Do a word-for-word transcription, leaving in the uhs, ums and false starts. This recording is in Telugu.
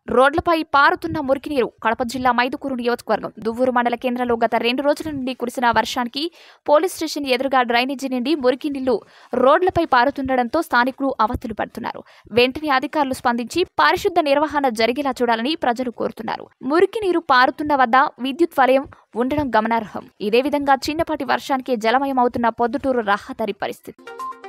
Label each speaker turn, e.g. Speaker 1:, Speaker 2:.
Speaker 1: రోడ్లపై పారుతున్న మురికి నీరు. కడప జిల్లా మైదుకూరు నియోజకవర్గం దువ్వూరు మండల కేంద్రంలో గత రెండు రోజుల నుండి కురిసిన వర్షానికి పోలీస్ స్టేషన్ ఎదురుగా డ్రైనేజీ నుండి మురికి నీళ్లు రోడ్లపై పారుతుండటంతో స్థానికులు అవస్థలు పడుతున్నారు. వెంటనే అధికారులు స్పందించి పారిశుద్ధ నిర్వహణ జరిగేలా చూడాలని ప్రజలు కోరుతున్నారు. మురికి నీరు పారుతున్న వద్ద విద్యుత్ వలయం ఉండడం గమనార్హం. ఇదే విధంగా చిన్నపాటి వర్షానికి జలమయం అవుతున్న పొద్దుటూరు రహదారి పరిస్థితి.